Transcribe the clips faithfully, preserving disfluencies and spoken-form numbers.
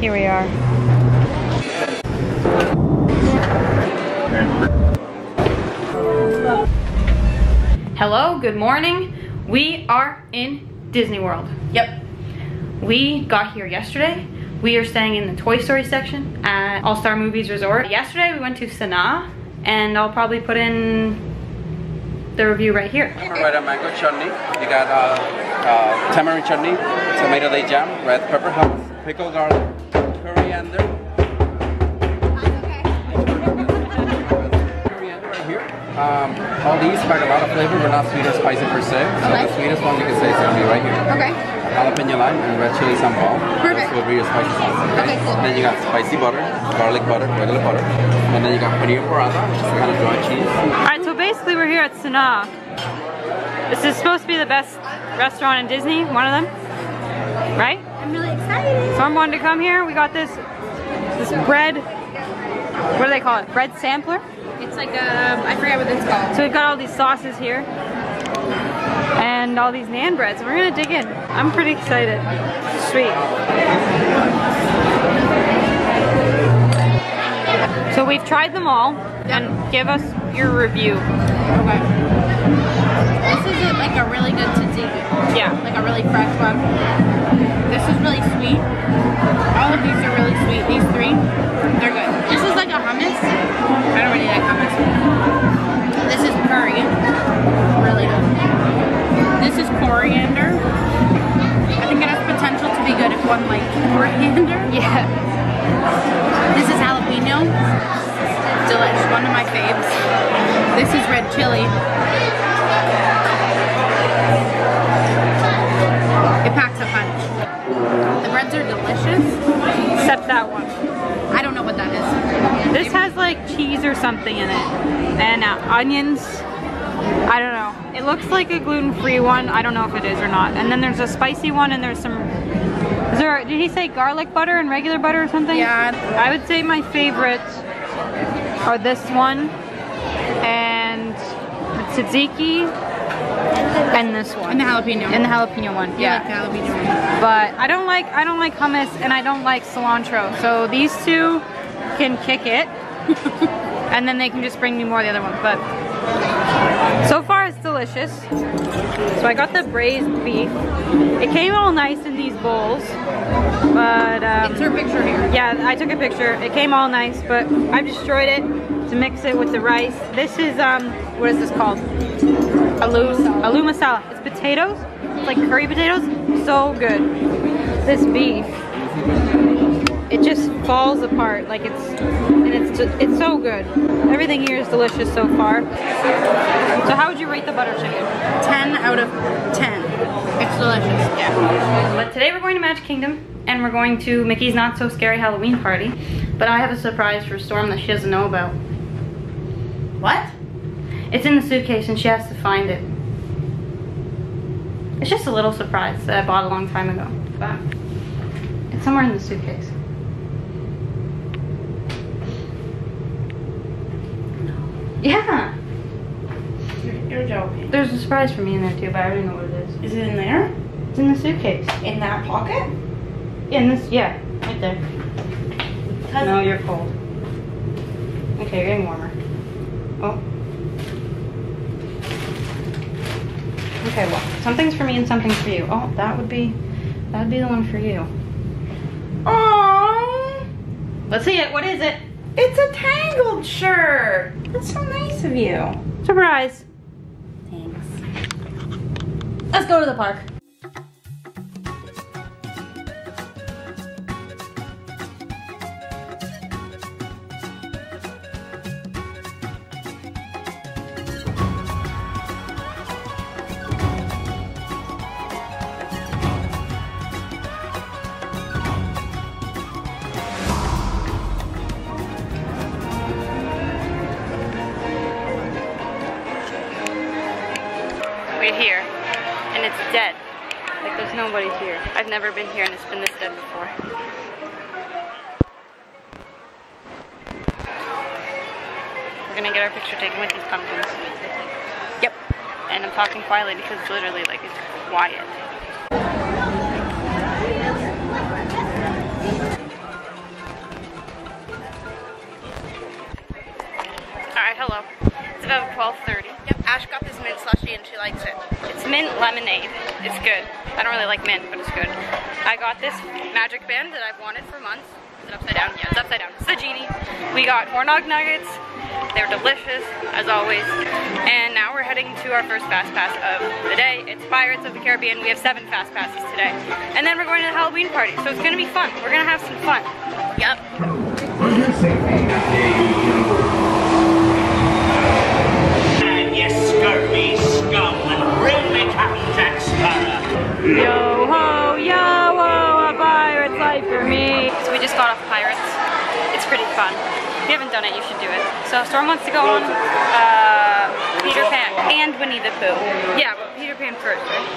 Here we are. Hello, good morning. We are in Disney World. Yep. We got here yesterday. We are staying in the Toy Story section at All Star Movies Resort. Yesterday we went to Sanaa, and I'll probably put in the review right here. Red mango chutney. You got uh, uh, tamarind chutney, tomato day jam, red pepper hummus, pickled garlic, coriander. Coriander right here. Um, all these pack a lot of flavor, but not sweet or spicy per se. So okay. The sweetest one you can say is going to be right here. Okay. Jalapeno lime and red chili sambal. Perfect. This will be your spicy sauce. Okay? Okay, cool. Then you got spicy butter, garlic butter, regular butter, and then you got paneer paratha, which is kind of dry cheese. Alright, so basically we're here at Sanaa. This is supposed to be the best restaurant in Disney, one of them, right? I'm really excited. So I'm wanting to come here. We got this, this bread, what do they call it? Bread sampler? It's like a, I forget what it's called. So we've got all these sauces here and all these naan breads. We're gonna dig in. I'm pretty excited. Sweet. So we've tried them all, and give us your review. Okay. This is a, like a really good tzatziki. Yeah. Like a really fresh one. This is really sweet. All of these are really sweet. These three, they're good. This is like a hummus. I don't really like hummus. This is curry. Really good. This is coriander. I think it has potential to be good if one likes coriander. Yeah. This is jalapeno. Delish, one of my faves. This is red chili. It packs a punch. The breads are delicious. Except that one. I don't know what that is. This has like cheese or something in it. And uh, onions. I don't know. It looks like a gluten-free one. I don't know if it is or not. And then there's a spicy one, and there's some... Is there, did he say garlic butter and regular butter or something? Yeah. I would say my favorite are this one and the tzatziki and this one. And the jalapeno. And the jalapeno one. You Yeah. like the jalapeno one. But I don't like I don't like hummus, and I don't like cilantro. So these two can kick it. And then they can just bring me more of the other ones. But so far it's delicious. So I got the braised beef. It came all nice in these bowls. But um, It's her picture here. yeah, I took a picture. It came all nice, but I destroyed it to mix it with the rice. This is um what is this called? Aloo aloo masala. It's potatoes. It's like curry potatoes. So good. This beef, it just falls apart. Like it's and it's just, it's so good. Everything here is delicious so far. So how would you rate the butter chicken? ten out of ten. It's delicious. Yeah. But today we're going to Magic Kingdom, and we're going to Mickey's Not So Scary Halloween Party. But I have a surprise for Storm that she doesn't know about. What? It's in the suitcase and she has to find it. It's just a little surprise that I bought a long time ago. But it's somewhere in the suitcase. Yeah. You're joking. There's a surprise for me in there too, but I already know what it is. Is it in there? It's in the suitcase. In that pocket? In this, yeah, right there. No, you're cold. Okay, you're getting warmer. Oh. Okay, well, something's for me and something's for you. Oh, that would be, that would be the one for you. Aww. Let's see it. What is it? It's a Tangled shirt. That's so nice of you. Surprise. Thanks. Let's go to the park. We're here, and it's dead. Like there's nobody here. I've never been here and it's been this dead before. We're gonna get our picture taken with these pumpkins. Yep. And I'm talking quietly because it's literally like it's quiet. lemonade. It's good. I don't really like mint, but it's good. I got this magic band that I've wanted for months. Is it upside down? Yeah, it's upside down. It's the genie. We got corn dog nuggets. They're delicious, as always. And now we're heading to our first fast pass of the day. It's Pirates of the Caribbean. We have seven fast passes today. And then we're going to the Halloween party, so it's gonna be fun. We're gonna have some fun. Yep. And you scurvy scum, bring me Captain Jack Sparrow. Yo ho, yo ho, a pirate's life for me. So we just got off Pirates. It's pretty fun. If you haven't done it, you should do it. So Storm wants to go on uh, Peter Pan and Winnie the Pooh. Yeah, but Peter Pan first, right?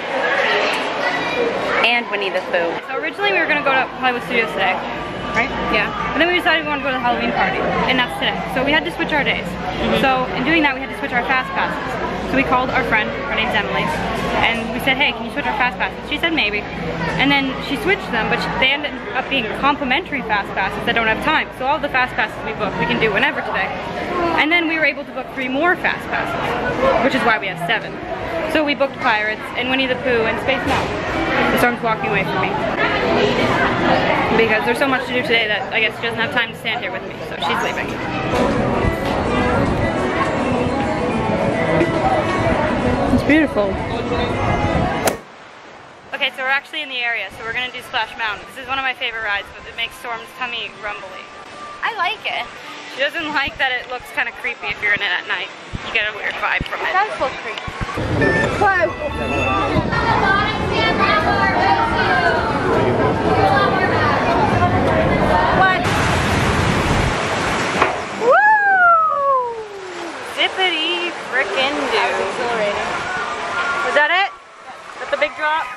And Winnie the Pooh. So originally we were gonna go to Hollywood Studios today, right? Yeah. But then we decided we wanted to go to the Halloween party, and that's today. So we had to switch our days. Mm-hmm. So in doing that, we had to switch our fast passes. So we called our friend, her name's Emily, and we said, hey, can you switch our fast passes? She said maybe. And then she switched them, but they ended up being complimentary fast passes that don't have time. So all the fast passes we booked, we can do whenever today. And then we were able to book three more fast passes, which is why we have seven. So we booked Pirates and Winnie the Pooh and Space Mountain. The Storm's walking away from me. Because there's so much to do today that I guess she doesn't have time to stand here with me, so she's leaving. It's beautiful. Okay, so we're actually in the area, so we're gonna do Splash Mountain. This is one of my favorite rides, but it makes Storm's tummy rumbly. I like it. She doesn't like that it looks kind of creepy if you're in it at night. You get a weird vibe from it. That's so creepy. Whoa! What? Woo! Zippity frickin' do. Exhilarating. Was that it? That's the big drop?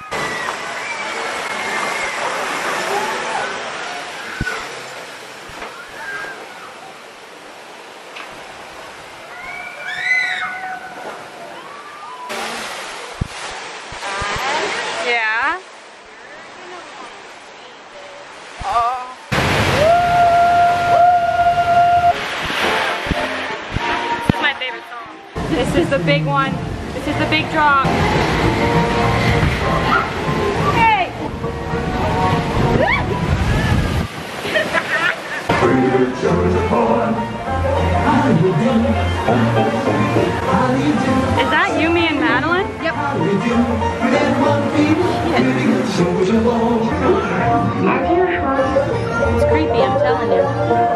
Yeah. Oh. This is my favorite song. This is the big one. This is the big drop. Hey! Is that you, me, and Madeline? Yep. It's creepy, I'm telling you.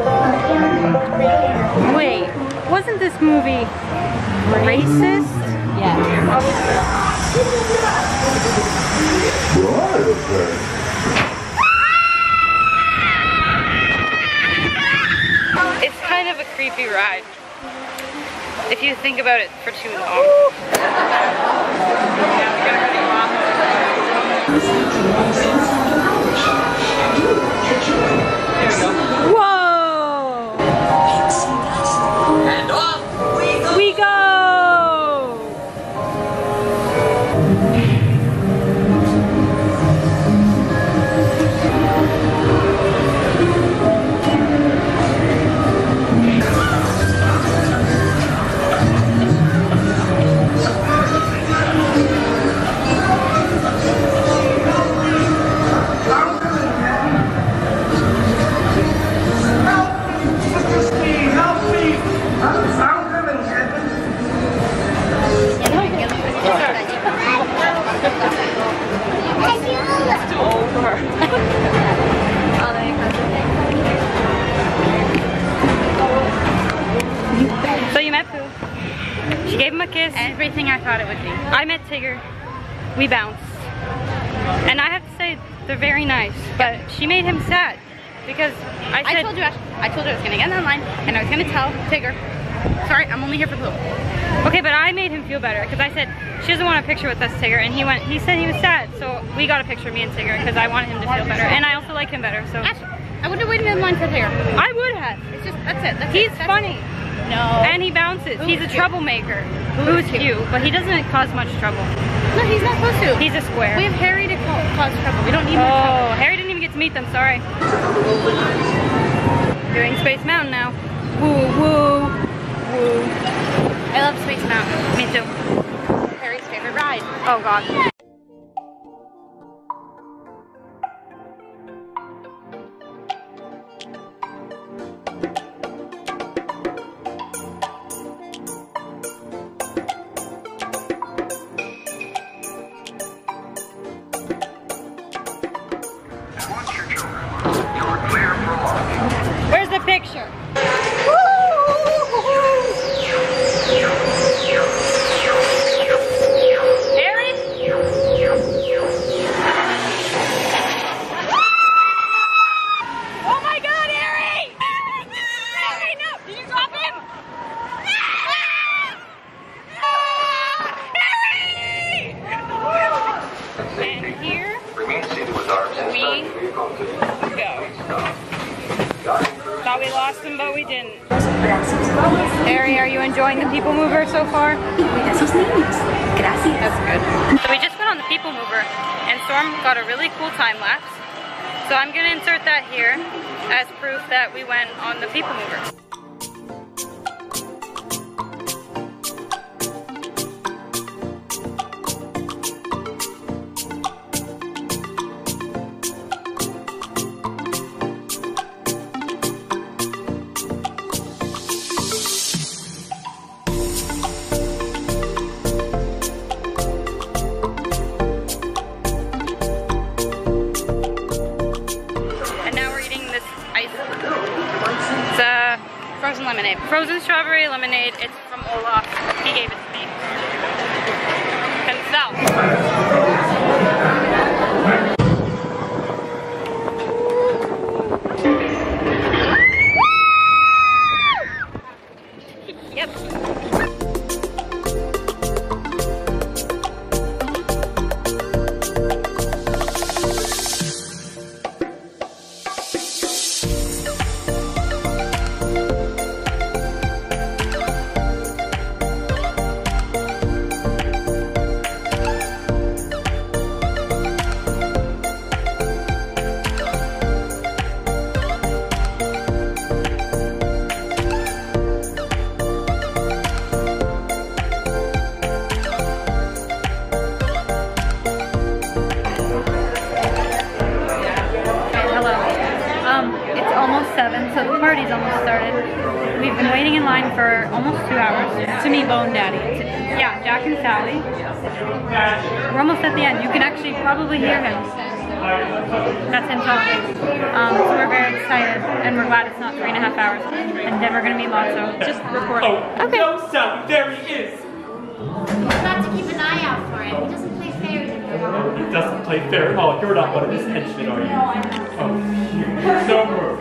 Wait, wasn't this movie racist? Yeah. It's kind of a creepy ride, if you think about it for too long. Whoa! And off we go! We go! So you met Pooh. She gave him a kiss. Everything I thought it would be. I met Tigger. We bounced. And I have to say, they're very nice. But she made him sad. Because I said... I told you, I told you I was gonna get in that line and I was gonna tell Tigger, sorry, I'm only here for Pooh. Okay, but I made him feel better because I said, she doesn't want a picture with us, Tigger. And he went, he said he was sad. So we got a picture, me and Tigger, because I wanted him to feel better. And I also like him better, so... Actually, I would have waited in line for Tigger. I would have. It's just, that's it. That's He's it. That's funny. It. No. And he bounces. Pooh's he's a cute. troublemaker. Pooh's Who's cute. cute, but he doesn't cause much trouble. No, he's not supposed to. He's a square. We have Harry to ca cause trouble. We don't need more Oh, trouble. Harry didn't even get to meet them, sorry. Doing Space Mountain now. Woo, woo, woo. I love Space Mountain. Me too. Harry's favorite ride. inside. Oh God. Where's the picture? Aaron? Oh my God, Aaron! Aaron, no! Did you drop him? Aaron! And here we go. Thought we lost him, but we didn't. Ari, are you enjoying the People Mover so far? That's good. So we just went on the People Mover, and Storm got a really cool time lapse. So I'm gonna insert that here as proof that we went on the People Mover. Frozen lemonade. Frozen strawberry lemonade. It's from Olaf. He gave it to me. Himself. Yep. seven, so the party's almost started. We've been waiting in line for almost two hours to meet Bone Daddy. To, yeah, Jack and Sally. We're almost at the end. You can actually probably hear him. That's him talking. Um, so we're very excited, and we're glad it's not three and a half hours. And then we're gonna meet Lotso. Just recording. Oh, okay. No, Sally, there he is. We'll have to keep an eye out for him. He doesn't play fair anymore. He doesn't play fair at all. You're not one of his henchmen, are you? No, I'm not. Oh, you sober.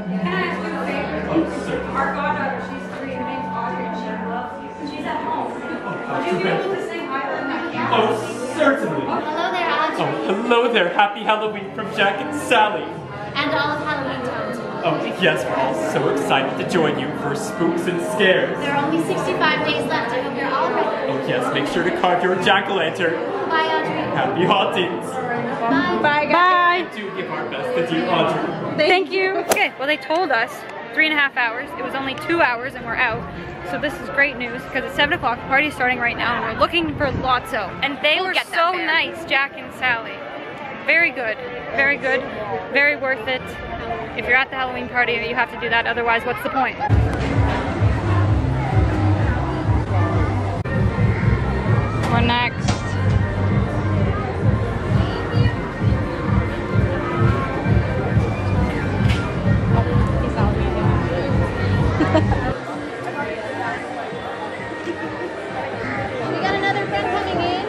Our goddaughter, she's three, her name's Audrey, and she loves you. She's at home. Would you be able to say hi to her? Oh, certainly. Oh, hello there, Audrey. Oh, hello there. Happy Halloween from Jack and Sally. And all of Halloween Town too. Oh, yes, we're all so excited to join you for spooks and scares. There are only sixty-five days left. I hope you're all ready. Oh, yes, make sure to carve your jack-o'-lantern. Bye, Audrey. Happy hauntings. Bye. Bye, guys. Bye. Do give our best to you, Audrey. Thank you. Okay, well, they told us three and a half hours. It was only two hours and we're out. So this is great news because it's seven o'clock, the party's starting right now, and we're looking for Lotso. And they we'll were so nice, Jack and Sally. Very good, very good, very worth it. If you're at the Halloween party, you have to do that, otherwise what's the point? We're next. We got another friend coming in.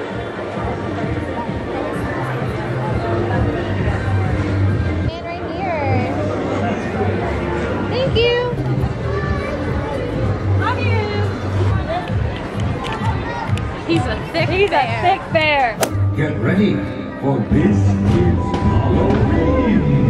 Man right here. Thank you. Love you. He's a thick He's bear. a thick bear. Get ready, for this is Halloween.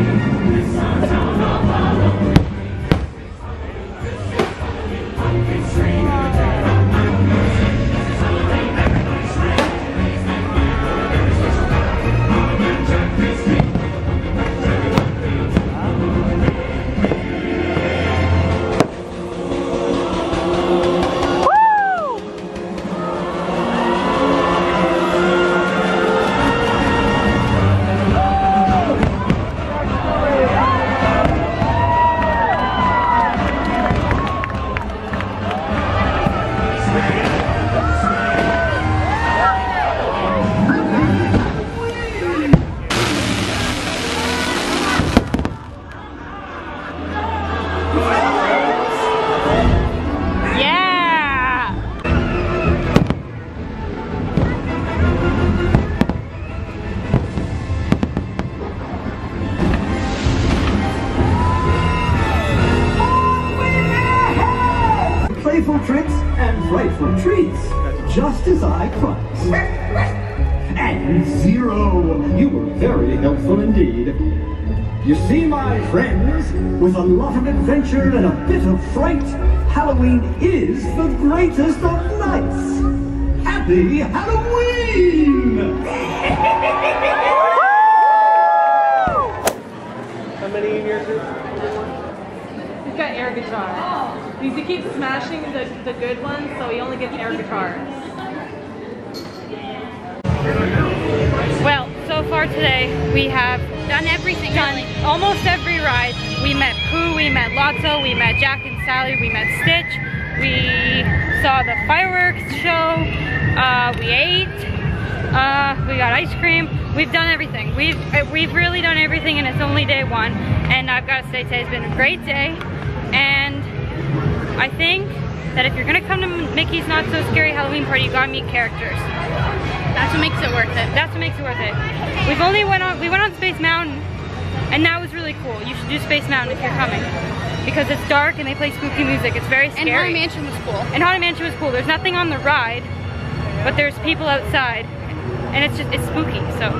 tricks and frightful treats, just as I promised. And Zero, you were very helpful indeed. You see, my friends, with a lot of adventure and a bit of fright, Halloween is the greatest of nights. Happy Halloween! How many in your group? He's got air guitar. Because he keeps smashing the, the good ones, so he only gets air guitar. Well, so far today, we have Done everything. done Really. almost every ride. We met Pooh, we met Lotso, we met Jack and Sally, we met Stitch, we saw the fireworks show, uh, we ate, uh, we got ice cream. We've done everything. We've we've really done everything, and it's only day one. And I've got to say, today's been a great day. And I think that if you're gonna come to Mickey's Not So Scary Halloween Party, you gotta meet characters. That's what makes it worth it. That's what makes it worth it. We've only went on, we went on Space Mountain, and that was really cool. You should do Space Mountain if you're coming, because it's dark and they play spooky music. It's very scary. And Haunted Mansion was cool. And Haunted Mansion was cool. There's nothing on the ride, but there's people outside, and it's just, it's spooky, so.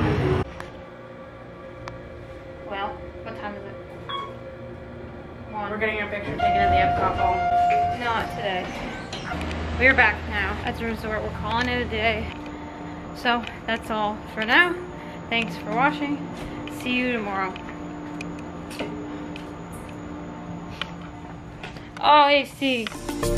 Well, what time is it? One. We're getting our picture taken at the Epcot Ball. Not today. We're back now at the resort. We're calling it a day. So that's all for now. Thanks for watching. See you tomorrow. Oh, A C.